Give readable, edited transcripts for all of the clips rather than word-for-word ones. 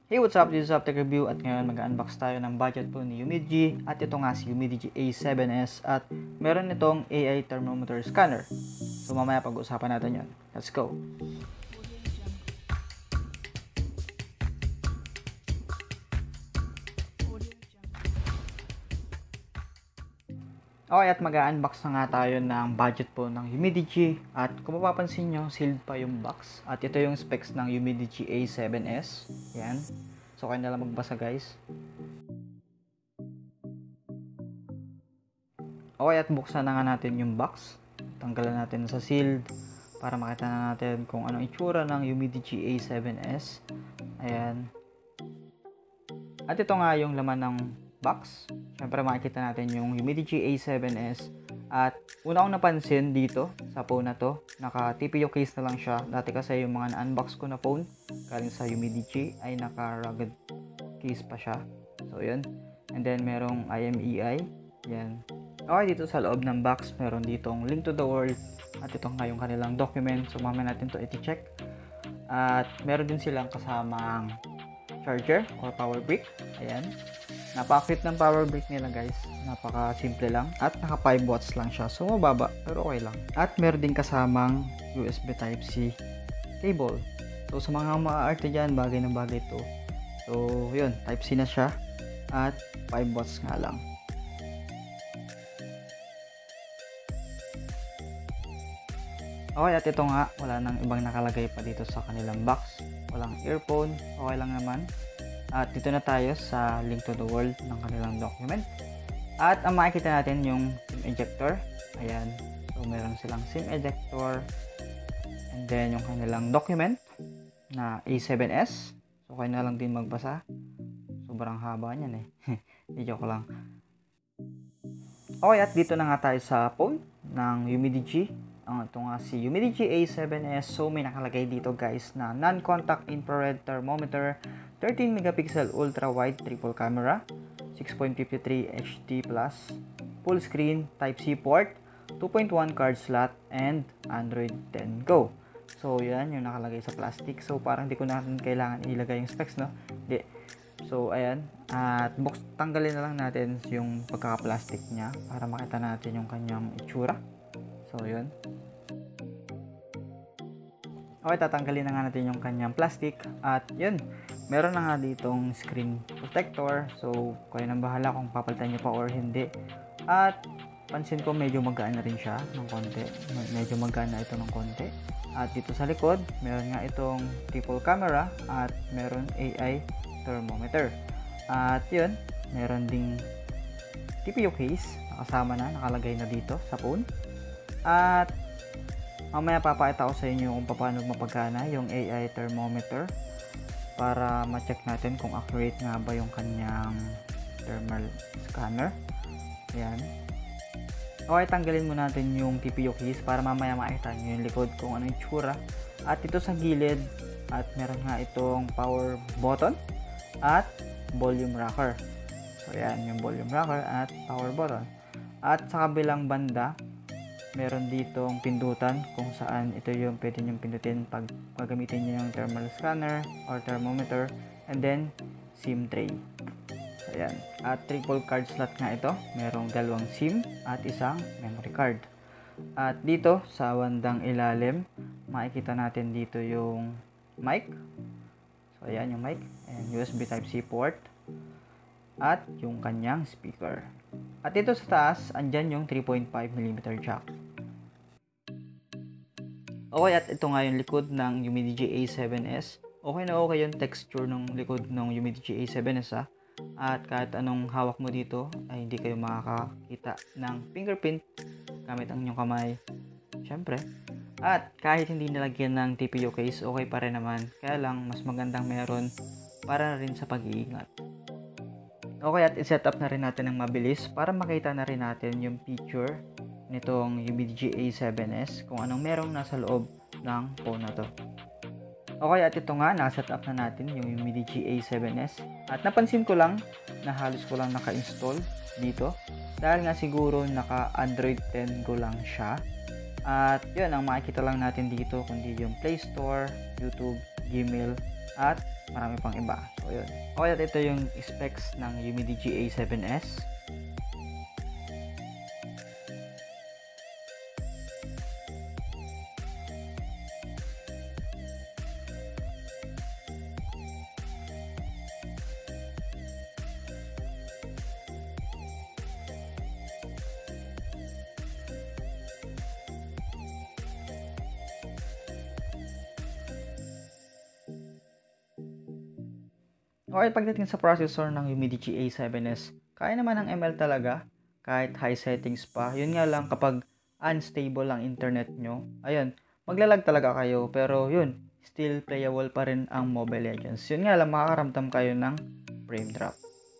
Hey, what's up? This is Uptech Review at ngayon mag-unbox tayo ng budget po ni Humidigi at ito nga si Humidigi A7S at meron itong AI thermometer scanner. So mamaya pag-uusapan natin yon. Let's go! Okay, at mag-unbox na nga tayo ng budget po ng Humidigi at kung mapapansin nyo, sealed pa yung box at ito yung specs ng Humidigi A7S. Yan. So kaya na lang magbasa guys. Okay, at buksan na nga natin yung box. Tanggalan natin sa sealed para makita na natin kung anong itsura ng Humidigi A7S. Ayan. At ito nga yung laman ng box. Siyempre makikita natin yung Humidigi A7S. At una kong napansin dito sa phone na to, naka TPU case na lang siya. Dati kasi yung mga na-unbox ko na phone galing sa Humidigi ay naka rugged case pa siya. So yun. And then merong IMEI. Yan. Okay, dito sa loob ng box meron ditong link to the world. At ito nga yung kanilang document. So mamaya natin to i-check. At meron din silang kasamang charger or power brick. Ayan. Napaka-cute ng power brick nila guys. Napaka-simple lang. At naka 5 watts lang siya. So mababa pero okay lang. At meron din kasamang USB Type-C cable. So sa mga arte dyan, bagay na bagay to. So yun, Type-C na siya. At 5 watts nga lang. Okay, at ito nga, wala nang ibang nakalagay pa dito sa kanilang box. Walang earphone, okay lang naman. At dito na tayo sa link to the world ng kanilang document. At ang makikita natin yung SIM ejector. Ayan. So meron silang SIM ejector. And then yung kanilang document na A7S. So kaya na lang din magbasa. Sobrang haba niyan eh. Joke lang. Okay, at dito na nga tayo sa phone ng Humidigi. Ito nga si Humidigi A7S. So may nakalagay dito guys na non-contact infrared thermometer, 13 megapixel ultra wide triple camera, 6.53 HD+, full screen, Type-C port, 2.1 card slot, and Android 10 Go. So yan yung nakalagay sa plastic. So parang hindi ko natin kailangan ilagay yung specs, no? Hindi. So ayan, at tanggalin na lang natin yung pagkaka-plastic niya para makita natin yung kanyang itsura. So yun. Okay, tatanggalin na nga natin yung kanyang plastic. At yun, meron na nga ditong screen protector. So kayo nang bahala kung papalitan nyo pa or hindi. At pansin ko medyo magaan na rin siya ng konti. Medyo magaan na ito ng konti. At dito sa likod, meron nga itong triple camera. At meron AI thermometer. At yun, meron ding TPU case. Nakasama na, nakalagay na dito sa phone. At mamaya papakita ko sa inyo kung paano mapagana yung AI thermometer para ma-check natin kung accurate nga ba yung kanyang thermal scanner. Ayan. Okay, tanggalin muna natin yung TPU case para mamaya makita nyo yung likod kung ano yung tsura. At ito sa gilid, at meron nga itong power button at volume rocker. So ayan yung volume rocker at power button. At sa kabilang banda, meron ditong pindutan kung saan ito yung pwede nyo pindutin pag gagamitin nyo yung thermal scanner or thermometer, and then SIM tray. So, ayan. At triple card slot nga ito. Merong dalawang SIM at isang memory card. At dito sa bandang ilalim, makikita natin dito yung mic. So ayan yung mic and USB Type-C port at yung kanyang speaker. At dito sa taas, andyan yung 3.5mm jack. Okay, at ito nga yung likod ng Humidigi A7S. Okay na okay yung texture ng likod ng Humidigi A7S ha. At kahit anong hawak mo dito ay hindi kayo makakakita ng fingerprint gamit ang inyong kamay. Siyempre. At kahit hindi nilagyan ng TPU case, okay pa rin naman. Kaya lang, mas magandang meron para rin sa pag-iingat. Okay, at i-set up na rin natin ng mabilis para makita na rin natin yung picture nitong Humidigi A7S kung anong merong nasa loob ng phone na to. Okay, at ito nga, nakaset up na natin yung Humidigi A7S. At napansin ko lang na halos ko lang naka-install dito. Dahil nga siguro naka Android 10 Go lang siya. At yun, ang makikita lang natin dito kundi yung Play Store, YouTube, Gmail, at marami pang iba. So yun. Okay, at ito yung specs ng Umidi GA7S. Okay, pagdating sa processor ng Umidi GA7S, kaya naman ng ML talaga, kahit high settings pa. Yun nga lang, kapag unstable ang internet nyo, ayun, maglalag talaga kayo. Pero yun, still playable pa rin ang Mobile Legends. Yun nga lang, makakaramdam kayo ng frame drop.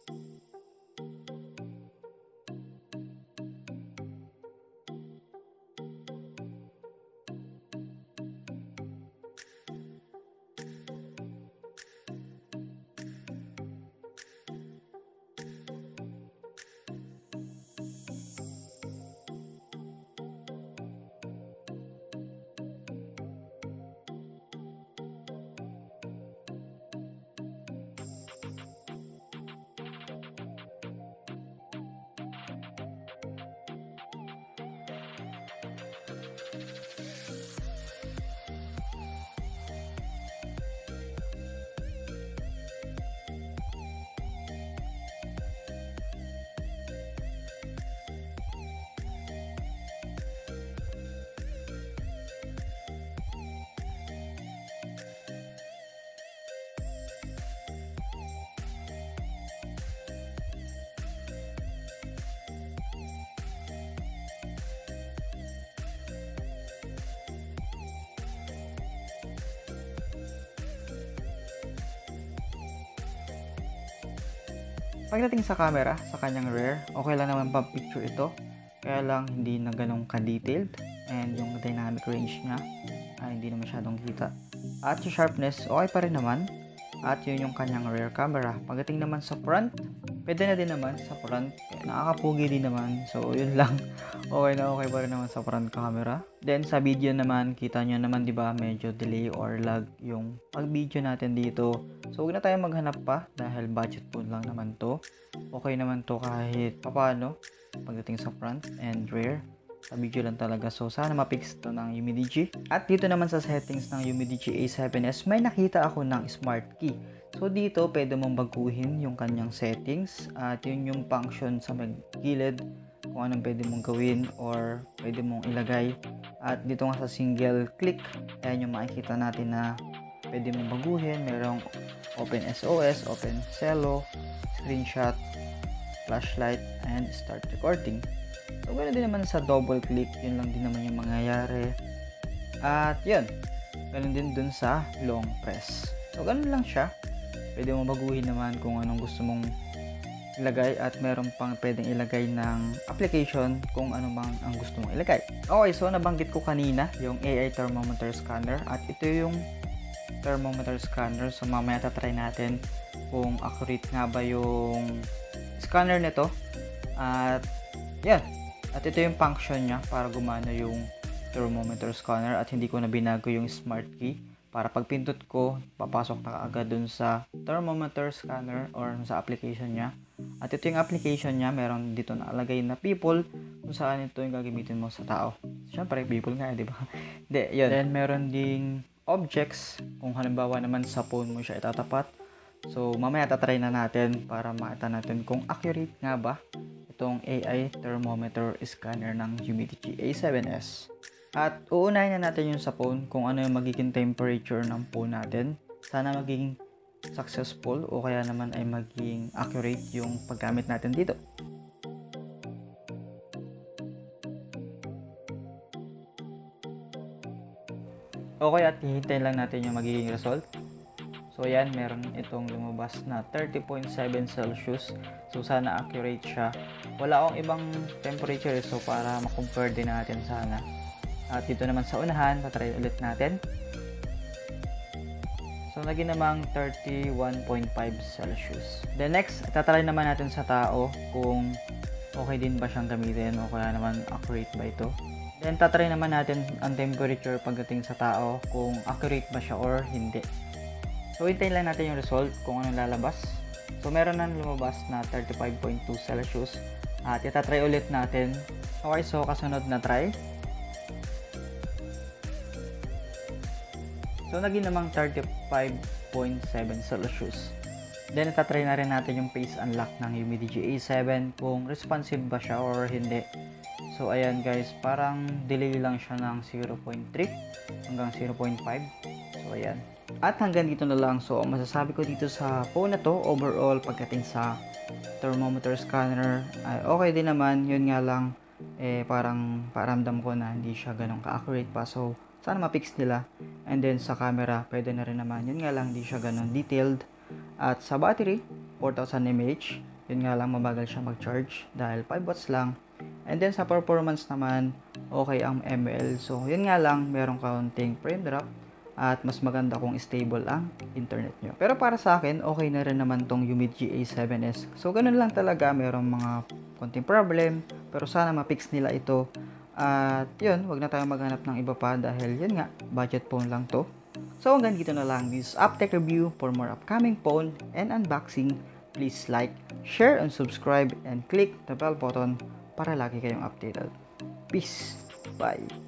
Pagdating sa camera, sa kanyang rear, okay lang naman pa picture ito. Kaya lang hindi na ganun ka-detailed, and yung dynamic range niya ay hindi na masyadong kita. At yung sharpness, okay pa rin naman. At yun yung kanyang rear camera. Pagdating naman sa front, pwede na din naman sa front. Nakakapugi din naman. So yun lang. Okay na okay pa rin naman sa front camera. Then sa video naman, kita nyo naman, di ba, medyo delay or lag yung pag-video natin dito. So huwag na tayo maghanap pa dahil budget phone lang naman to. Okay naman to kahit papaano pagdating sa front and rear. Sa video lang talaga. So sana ma-fix to ng Umidi G. At dito naman sa settings ng Umidi GA7S, may nakita ako ng smart key. So dito pwede mong baguhin yung kanyang settings at yun yung function sa may gilid kung anong pwede mong gawin or pwede mong ilagay. At dito nga sa single click, ayan yung makikita natin na pwede mong baguhin. Merong open SOS, open cello, screenshot, flashlight, and start recording. So ganoon din naman sa double click, yun lang din naman yung mangyayari. At yun, ganoon din dun sa long press. So ganoon lang siya. Pwede mong baguhin naman kung anong gusto mong ilagay at meron pang pwedeng ilagay ng application kung ano bang ang gusto mong ilagay. Okay, so nabanggit ko kanina yung AI thermometer scanner at ito yung thermometer scanner. So mamaya tatry natin kung accurate nga ba yung scanner nito. At yan, at ito yung function niya para gumana yung thermometer scanner at hindi ko na binago yung smart key para pag pintot ko, papasok na kaagad dun sa thermometer scanner or sa application niya. At ito yung application niya, meron dito nakalagay na people kung saan ito yung gagamitin mo sa tao. Siyempre, people nga, di ba? Hindi, yun. Then, meron ding objects kung halimbawa naman sa phone mo siya itatapat. So, mamaya tatry na natin para makita natin kung accurate nga ba itong AI thermometer scanner ng Umidi GA7S. At uunahin na natin yung sa phone kung ano yung magiging temperature ng phone natin. Sana magiging successful o kaya naman ay maging accurate yung paggamit natin dito. Okay, at hihintayin lang natin yung magiging result. So yan, meron itong lumabas na 30.7 Celsius. So sana accurate siya. Wala akong ibang temperature, so para ma-compare din natin sana. At dito naman sa unahan, tatry ulit natin. So naging namang 31.5 Celsius. Then next, tatry naman natin sa tao kung okay din ba siyang gamitin o kaya naman accurate ba ito. Then tatry naman natin ang temperature pagdating sa tao kung accurate ba siya or hindi. So, hintayin lang natin yung result kung anong lalabas. So, meron na lumabas na 35.2 Celsius. At itatry ulit natin. Okay, so kasunod na try. So, naging namang 35.7 Celsius. Then, itatry na rin natin yung phase unlock ng Humidigi A7 kung responsive ba siya or hindi. So, ayan guys, parang delay lang siya ng 0.3 hanggang 0.5. So, ayan. At hanggang dito na lang. So, ang masasabi ko dito sa phone na to, overall, pagdating sa thermometer scanner, ay okay din naman. Yun nga lang, parang paramdam ko na hindi siya ganun ka-accurate pa. So, sana ma-fix nila. And then, sa camera, pwede na rin naman. Yun nga lang, hindi siya ganun detailed. At sa battery, 4,000 mAh. Yun nga lang, mabagal siya mag-charge dahil 5 watts lang. And then, sa performance naman, okay ang ML. So, yun nga lang, merong kaunting frame drop. At mas maganda kung stable ang internet nyo. Pero para sa akin, okay na rin naman tong Humidigi A7s. So, ganun lang talaga. Merong mga konting problem. Pero sana ma-fix nila ito. At yun, wag na tayong maghanap ng iba pa dahil yun nga, budget phone lang to. So hanggang dito na lang this Uptech review. For more upcoming phone and unboxing, please like, share, and subscribe, and click the bell button para lagi kayong updated. Peace! Bye!